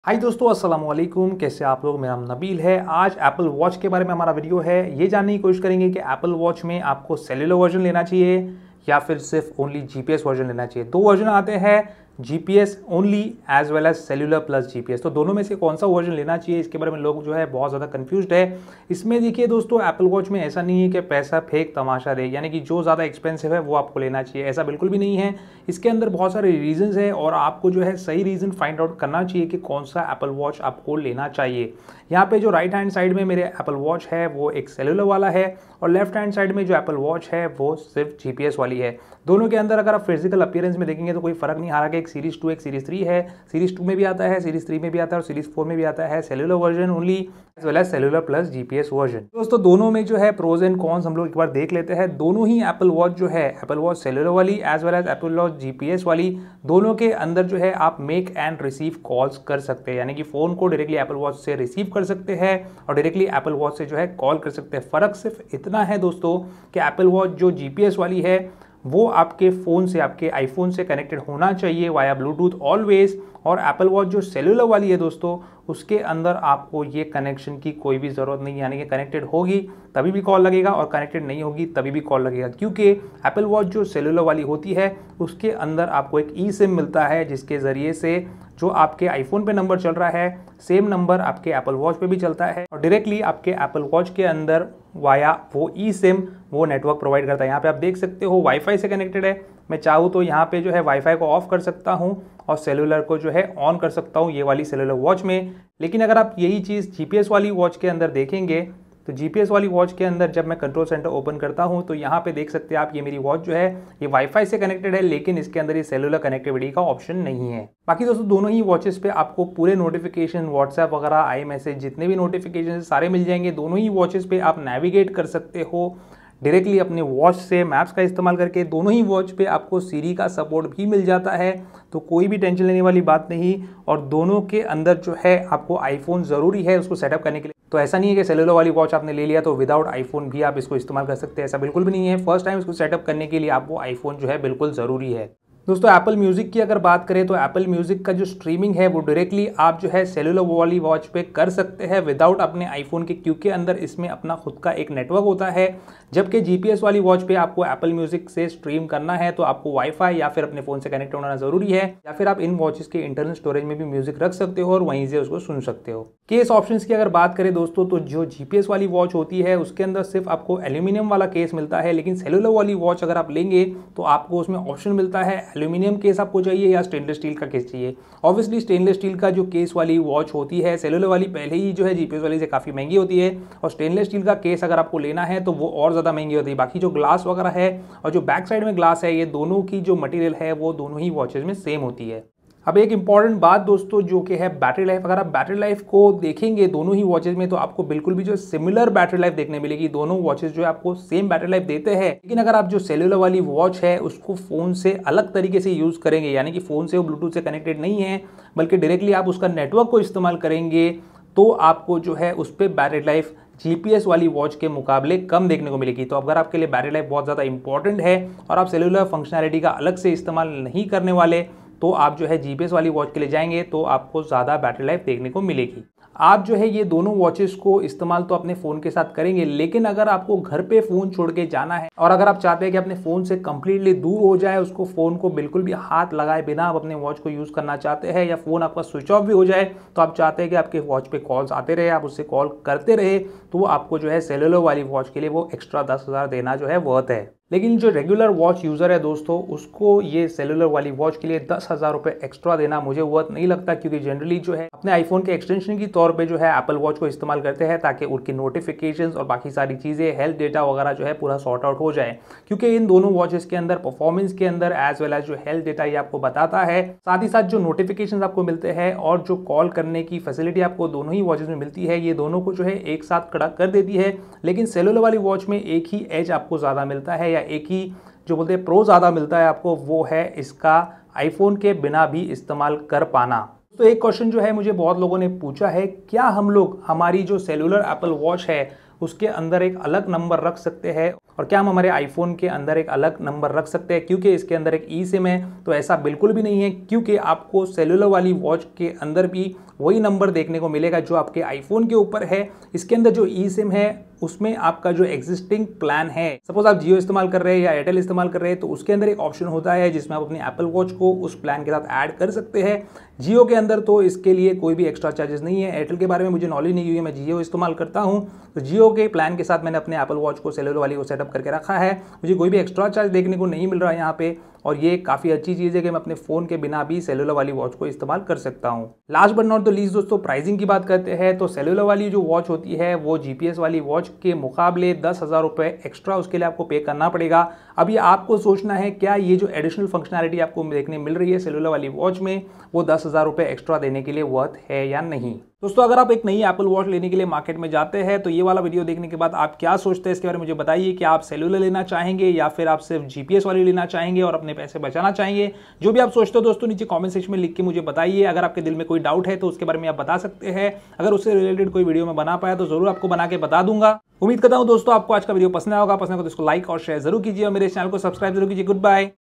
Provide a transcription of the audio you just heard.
हाय दोस्तों, अस्सलाम वालेकुम। कैसे आप लोग? मेरा नाम नबील है। आज एप्पल वॉच के बारे में हमारा वीडियो है। ये जानने की कोशिश करेंगे कि एप्पल वॉच में आपको सेल्युलर वर्जन लेना चाहिए या फिर सिर्फ ओनली जीपीएस वर्जन लेना चाहिए। दो वर्जन आते हैं, GPS only as well as cellular plus GPS. तो दोनों में से कौन सा वर्जन लेना चाहिए, इसके बारे में लोग जो है बहुत ज़्यादा कंफ्यूज्ड है। इसमें देखिए दोस्तों, एप्पल वॉच में ऐसा नहीं है कि पैसा फेंक तमाशा दे, यानी कि जो ज़्यादा एक्सपेंसिव है वो आपको लेना चाहिए, ऐसा बिल्कुल भी नहीं है। इसके अंदर बहुत सारे रीजंस है और आपको जो है सही रीज़न फाइंड आउट करना चाहिए कि कौन सा एप्पल वॉच आपको लेना चाहिए। यहाँ पे जो राइट हैंड साइड में मेरे एप्पल वॉच है वो एक सेल्युलर वाला है और लेफ्ट हैंड साइड में जो एप्पल वॉच है वो सिर्फ जीपीएस वाली है। दोनों के अंदर अगर आप फिजिकल अपीयरेंस में देखेंगे तो कोई फर्क नहीं, हालांकि एक सीरीज 2 एक सीरीज 3 है। सीरीज 2 में भी आता है, सीरीज 3 में भी आता है और सीरीज 4 में भी आता है cellular version only as well as cellular plus GPS version. दोस्तों दोनों में जो है प्रोज एंड कॉन्स हम लोग एक बार देख लेते हैं। दोनों ही एप्पल वॉच जो है, एप्पल वॉच सेल्युलर वाली as well as Apple watch GPS वाली, दोनों के अंदर जो है आप मेक एंड रिसीव कॉल्स कर सकते हैं, यानी कि फोन को डायरेक्टली एप्पल वॉच से रिसीव कर सकते हैं और डायरेक्टली एप्पल वॉच से जो है कॉल कर सकते हैं। फर्क सिर्फ इतना है दोस्तों कि एप्पल वॉच जो जीपीएस वाली है वो आपके फ़ोन से, आपके आईफोन से कनेक्टेड होना चाहिए वाया ब्लूटूथ ऑलवेज, और एप्पल वॉच जो सेल्युलर वाली है दोस्तों उसके अंदर आपको ये कनेक्शन की कोई भी ज़रूरत नहीं है, यानी कि कनेक्टेड होगी तभी भी कॉल लगेगा और कनेक्टेड नहीं होगी तभी भी कॉल लगेगा। क्योंकि एप्पल वॉच जो सेल्युलर वाली होती है उसके अंदर आपको एक ई सिम मिलता है जिसके ज़रिए से जो आपके आईफोन पे नंबर चल रहा है सेम नंबर आपके एप्पल वॉच पे भी चलता है और डायरेक्टली आपके एप्पल वॉच के अंदर वाया वो ई सिम वो नेटवर्क प्रोवाइड करता है। यहाँ पे आप देख सकते हो वाईफाई से कनेक्टेड है। मैं चाहूँ तो यहाँ पे जो है वाईफाई को ऑफ कर सकता हूँ और सेलुलर को जो है ऑन कर सकता हूँ ये वाली सेलुलर वॉच में। लेकिन अगर आप यही चीज़ जीपीएस वाली वॉच के अंदर देखेंगे तो जीपीएस वाली वॉच के अंदर जब मैं कंट्रोल सेंटर ओपन करता हूं तो यहाँ पे देख सकते हैं आप, ये मेरी वॉच जो है ये वाईफाई से कनेक्टेड है, लेकिन इसके अंदर ये सेलुलर कनेक्टिविटी का ऑप्शन नहीं है। बाकी दोस्तों दोनों ही वॉचेस पे आपको पूरे नोटिफिकेशन, व्हाट्सएप वगैरह, आई मैसेज, जितने भी नोटिफिकेशन सारे मिल जाएंगे। दोनों ही वॉचेस पे आप नेविगेट कर सकते हो डायरेक्टली अपने वॉच से मैप्स का इस्तेमाल करके। दोनों ही वॉच पे आपको सीरी का सपोर्ट भी मिल जाता है, तो कोई भी टेंशन लेने वाली बात नहीं। और दोनों के अंदर जो है आपको आईफोन ज़रूरी है उसको सेटअप करने के लिए। तो ऐसा नहीं है कि सेलुलर वाली वॉच आपने ले लिया तो विदाउट आईफोन भी आप इसको इस्तेमाल कर सकते हैं, ऐसा बिल्कुल भी नहीं है। फर्स्ट टाइम इसको सेटअप करने के लिए आपको आईफोन जो है बिल्कुल ज़रूरी है। दोस्तों एप्पल म्यूज़िक की अगर बात करें तो एप्पल म्यूज़िक का जो स्ट्रीमिंग है वो डायरेक्टली आप जो है सेलुलर वाली वॉच पे कर सकते हैं विदाउट अपने आईफोन के, क्योंकि अंदर इसमें अपना खुद का एक नेटवर्क होता है। जबकि जीपीएस वाली वॉच पे आपको एप्पल म्यूज़िक से स्ट्रीम करना है तो आपको वाईफाई या फिर अपने फ़ोन से कनेक्ट होना ज़रूरी है, या फिर आप इन वॉचेस के इंटरनल स्टोरेज में भी म्यूज़िक रख सकते हो और वहीं से उसको सुन सकते हो। केस ऑप्शंस की अगर बात करें दोस्तों तो जो जीपीएस वाली वॉच होती है उसके अंदर सिर्फ आपको एल्यूमिनियम वाला केस मिलता है, लेकिन सेलुलर वाली वॉच अगर आप लेंगे तो आपको उसमें ऑप्शन मिलता है एल्यूमिनियम केस आपको चाहिए या स्टेनलेस स्टील का केस चाहिए। ऑब्वियसली स्टेनलेस स्टील का जो केस वाली वॉच होती है, सेलुलर वाली पहले ही जो है जीपीएस वाली से काफ़ी महंगी होती है और स्टेनलेस स्टील का केस अगर आपको लेना है तो वो और ज़्यादा महंगी होती है। बाकी जो ग्लास वगैरह है और जो बैक साइड में ग्लास है, ये दोनों की जो मटेरियल है वो दोनों ही वॉचेज में सेम होती है। अब एक इंपॉर्टेंट बात दोस्तों जो कि है बैटरी लाइफ। अगर आप बैटरी लाइफ को देखेंगे दोनों ही वॉचेज में तो आपको बिल्कुल भी जो सिमिलर बैटरी लाइफ देखने मिलेगी। दोनों वॉचेज जो है आपको सेम बैटरी लाइफ देते हैं, लेकिन अगर आप जो सेल्युलर वाली वॉच है उसको फ़ोन से अलग तरीके से यूज़ करेंगे, यानी कि फ़ोन से वो ब्लूटूथ से कनेक्टेड नहीं है बल्कि डायरेक्टली आप उसका नेटवर्क को इस्तेमाल करेंगे, तो आपको जो है उस पर बैटरी लाइफ जीपीएस वाली वॉच के मुकाबले कम देखने को मिलेगी। तो अगर आपके लिए बैटरी लाइफ बहुत ज़्यादा इंपॉर्टेंट है और आप सेल्युलर फंक्शनैलिटी का अलग से इस्तेमाल नहीं करने वाले तो आप जो है जीपीएस वाली वॉच के लिए जाएंगे तो आपको ज़्यादा बैटरी लाइफ देखने को मिलेगी। आप जो है ये दोनों वॉचेस को इस्तेमाल तो अपने फ़ोन के साथ करेंगे, लेकिन अगर आपको घर पे फ़ोन छोड़ के जाना है और अगर आप चाहते हैं कि अपने फ़ोन से कंप्लीटली दूर हो जाए, उसको फ़ोन को बिल्कुल भी हाथ लगाए बिना आप अपने वॉच को यूज़ करना चाहते हैं, या फ़ोन आपका स्विच ऑफ भी हो जाए तो आप चाहते हैं कि आपके वॉच पे कॉल्स आते रहे, आप उससे कॉल करते रहे, तो आपको जो है सेलुलर वाली वॉच के लिए वो एक्स्ट्रा 10,000 देना जो है वर्थ है। लेकिन जो रेगुलर वॉच यूज़र है दोस्तों उसको ये सेलुलर वाली वॉच के लिए 10,000 रुपये एक्स्ट्रा देना मुझे वर्थ नहीं लगता, क्योंकि जनरली जो है अपने आईफोन के एक्सटेंशन की तौर पे जो है एप्पल वॉच को इस्तेमाल करते हैं ताकि उनकी नोटिफिकेशंस और बाकी सारी चीज़ें, हेल्थ डेटा वगैरह जो है पूरा सॉर्ट आउट हो जाए। क्योंकि इन दोनों वॉचेस के अंदर परफॉर्मेंस के अंदर एज वेल एज जो हेल्थ डेटा ये आपको बताता है, साथ ही साथ जो नोटिफिकेशन आपको मिलते हैं और जो कॉल करने की फैसिलिटी आपको दोनों ही वॉचेस में मिलती है, ये दोनों को जो है एक साथ खड़ा कर देती है। लेकिन सेलुलर वाली वॉच में एक ही एज आपको ज़्यादा मिलता है, या एक ही जो बोलते हैं प्रो ज़्यादा मिलता है आपको, वो है इसका आईफोन के बिना भी इस्तेमाल कर पाना। तो एक क्वेश्चन जो है मुझे बहुत लोगों ने पूछा है, क्या हम लोग हमारी जो सेलुलर एप्पल वॉच है उसके अंदर एक अलग नंबर रख सकते हैं और क्या हम हमारे आईफोन के अंदर एक अलग नंबर रख सकते हैं क्योंकि इसके अंदर एक ई सिम है? तो ऐसा बिल्कुल भी नहीं है, क्योंकि आपको सेलुलर वाली वॉच के अंदर भी वही नंबर देखने को मिलेगा जो आपके आईफोन के ऊपर है। इसके अंदर जो ई सिम है उसमें आपका जो एग्जिस्टिंग प्लान है, सपोज आप जियो इस्तेमाल कर रहे हैं या एयरटेल इस्तेमाल कर रहे हैं, तो उसके अंदर एक ऑप्शन होता है जिसमें आप अपनी एप्पल वॉच को उस प्लान के साथ ऐड कर सकते हैं। जियो के अंदर तो इसके लिए कोई भी एक्स्ट्रा चार्जेस नहीं है। एयरटेल के बारे में मुझे नॉलेज नहीं हुई है, मैं जियो इस्तेमाल करता हूं, तो जियो के प्लान के साथ मैंने अपने एप्पल वॉच को सेलुलर वाली को सेटअप करके रखा है। मुझे कोई भी एक्स्ट्रा चार्ज देखने को नहीं मिल रहा है यहाँ पे, और ये काफ़ी अच्छी चीज़ है कि मैं अपने फ़ोन के बिना भी सेलुलर वाली वॉच को इस्तेमाल कर सकता हूँ। Last but not the least दोस्तों, प्राइसिंग की बात करते हैं तो सेलुलर वाली जो वॉच होती है वो जीपीएस वाली वॉच के मुकाबले 10,000 रुपये एक्स्ट्रा उसके लिए आपको पे करना पड़ेगा। अब ये आपको सोचना है क्या ये जो एडिशनल फंक्शनैलिटी आपको देखने मिल रही है सेलुलर वाली वॉच में वो 10,000 रुपये एक्स्ट्रा देने के लिए वर्थ है या नहीं। दोस्तों अगर आप एक नई एप्पल वॉच लेने के लिए मार्केट में जाते हैं तो ये वाला वीडियो देखने के बाद आप क्या सोचते हैं इसके बारे में मुझे बताइए कि आप सेलुलर लेना चाहेंगे या फिर आप सिर्फ जीपीएस वाली लेना चाहेंगे और अपने पैसे बचाना चाहेंगे। जो भी आप सोचते हो दोस्तों नीचे कमेंट सेक्शन में लिख के मुझे बताइए। अगर आपके दिल में कोई डाउट है तो उसके बारे में आप बता सकते हैं। अगर उससे रिलेटेड कोई वीडियो में बना पाया तो जरूर आपको बना के बता दूंगा। उम्मीद करता हूं दोस्तों आपको आज का वीडियो पसंद आया होगा। पसंद है तो इसको लाइक और शेयर जरूर कीजिए और मेरे चैनल को सब्सक्राइब जरूर कीजिए। Good bye.